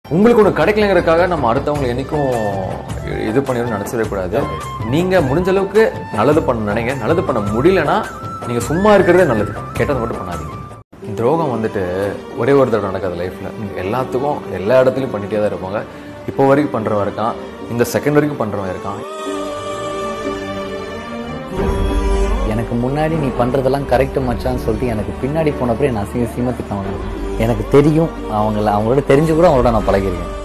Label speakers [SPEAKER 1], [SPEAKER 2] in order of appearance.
[SPEAKER 1] உங்களுக்கு ஒன்று கிடைக்கலங்கிறதுக்காக நம்ம அடுத்தவங்களை என்னைக்கும் இது பண்ணிடணும்னு நினச்சிடவே கூடாது. நீங்கள் முடிஞ்ச அளவுக்கு நல்லது பண்ண நினைங்க. நல்லது பண்ண முடியலன்னா நீங்கள் சும்மா இருக்கிறதே நல்லது. கெட்டது மட்டும் பண்ணாதீங்க. துரோகம் வந்துட்டு ஒரே ஒரு தடவை நடக்காது லைஃப்பில். எல்லாத்துக்கும் எல்லா இடத்துலையும் பண்ணிகிட்டே தான் இருப்பாங்க. இப்போ வரைக்கும் பண்ணுறவன் இருக்கான், இந்த செகண்ட் வரைக்கும் பண்ணுறவன் இருக்கான்.
[SPEAKER 2] எனக்கு முன்னாடி நீ பண்ணுறதெல்லாம் கரெக்டு மச்சான்னு சொல்லிட்டு எனக்கு பின்னாடி போனப்பறம் நான் அசிங்கமாக திட்டவங்க எனக்கு தெரியும். அவங்களோட தெரிஞ்சு கூட அவங்களோட நான் பழகிருக்கேன்.